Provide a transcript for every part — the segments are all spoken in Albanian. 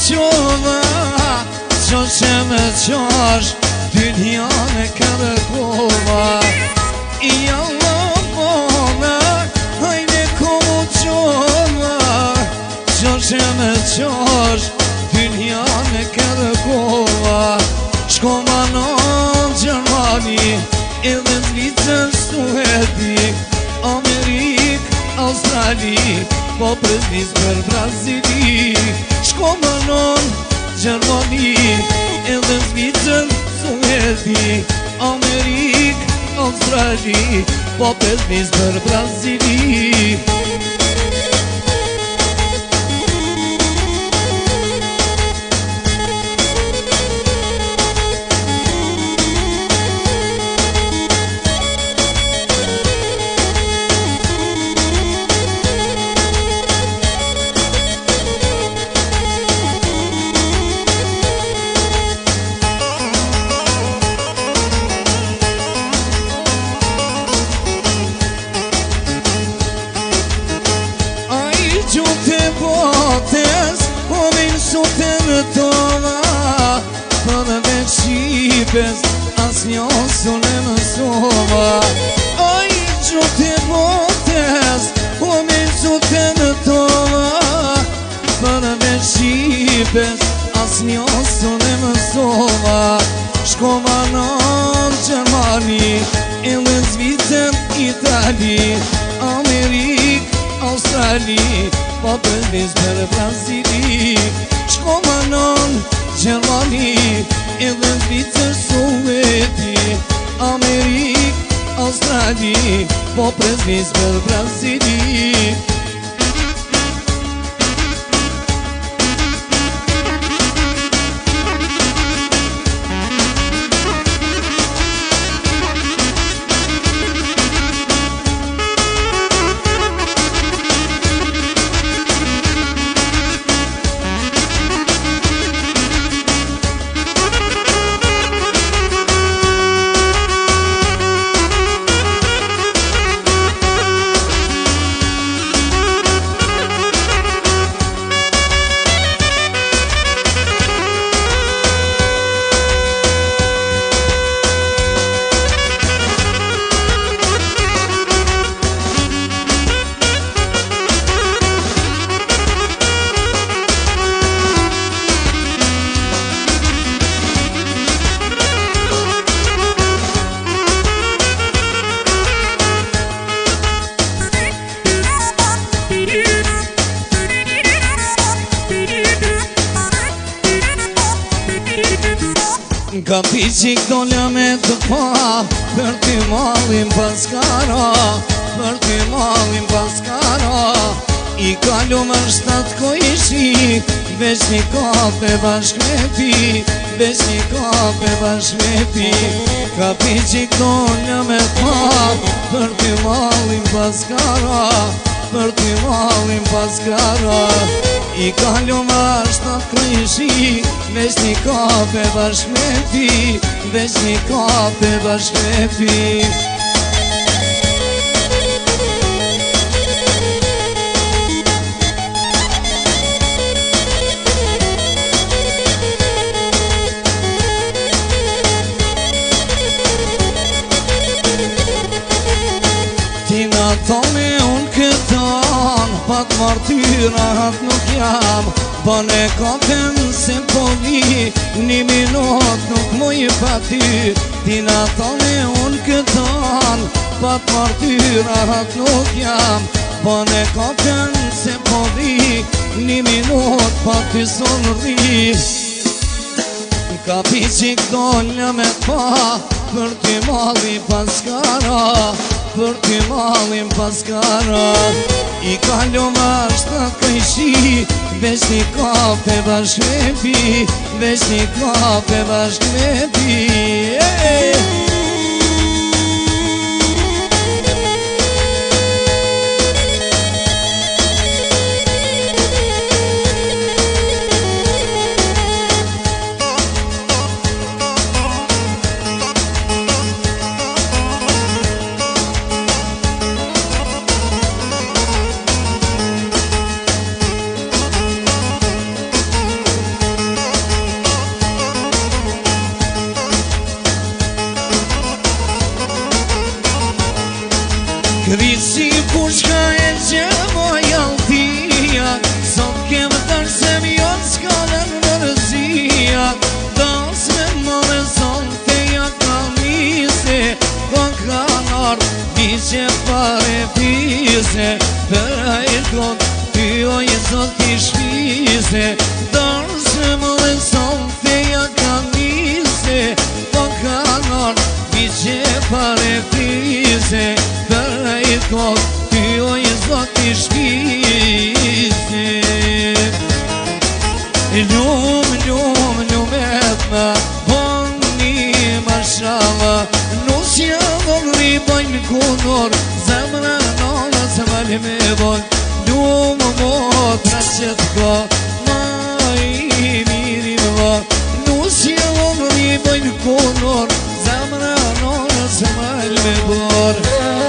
qova Qo që me qash Dynja në kërkova I Allah bona Hajde komu qova Qo që me qash Dynja në kërkova Shkova në Gjermani Edhe Zvicër, Suedi Amerik, Australi Po preznis për Brazili Shkova në Gjermani Edhe Zvicër, Suedi Amerik, Australi Po preznis për Brazili Gjute botes, po vinë sote në tova Për veç Shqipes, as një sone më sova Aj, gjute botes, po vinë sote në tova Për veç Shqipes, as një sone më sova Shkova në Gjermani, edhe Zvicër, Itali Amerik, Australi Po preznis për Brazili Shkova në Gjermani Edhe Zvicër, Suedi Amerik, Australi Po preznis për Brazili Ka piqik dolla me të pa Për ty malin paskara Për ty malin paskara I kalu më shtat ko ishi Veç një kape bashk me ti Veç një kape bashk me ti Ka piqik dolla me të pa Për ty malin paskara Për ty malin paskara I kalu më shtat ko ishi Veç një kape bashk me ti Veç një kape bashk me ti Ti nga thoni unë këtan Pak martyrat nuk jam Bane kapen se po vi Një minut nuk muj pa ty Ti nga thoni unë këtan Pak martyrat nuk jam Bane kapen se po vi Një minut pa ty son rri Ka piqik dolla me pa Për ty malli paskara Për ty malin paskara I kalu më shtat këjshi Veç një kape bashk me pi Veç një kape bashk me pi Krisi pushka e që moja l'tia Sot kem tërë se mjon s'kallën mërzia Das me më me son të jaka mise Po kanar mi që pare pise Për ajkon ty o i zot t'i shpise Das me më me son të jaka mise Po kanar mi që pare pise Kot ty o i zot t'i shpise Ljum etna Boni mashallah Nus javon li bojnë kunor Zemra nona se mali me bon Ljum motra që t'ka Ma i miri vla Nus javon li bojnë kunor Zemra nona se mali me bon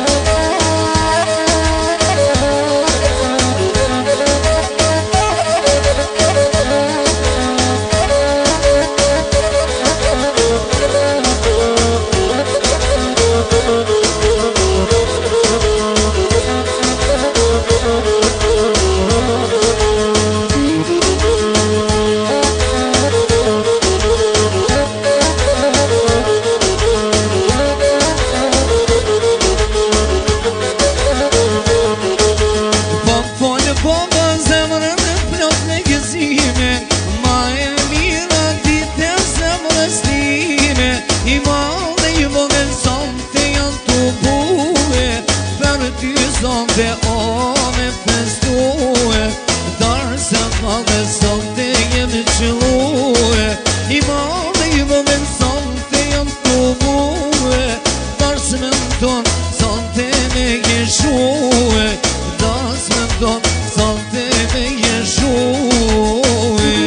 Zonte o me festuhe Darë se madhe zonte jemi qëlluhe I madhe zonte jam të muhe Darë se me ndonë zonte me jeshuhe Darë se me ndonë zonte me jeshuhe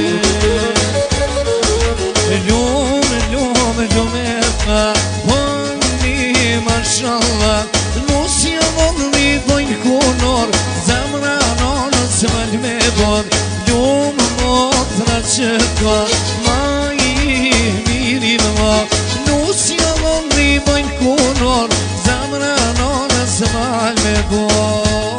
Ljum etna Boni mashallah Nus javon li bojnë kunor Zemra nonë se mal me bon Ljum motra që ka Ma i miri vla Nus javon li bojnë kunor Zemra nonë se mal me bon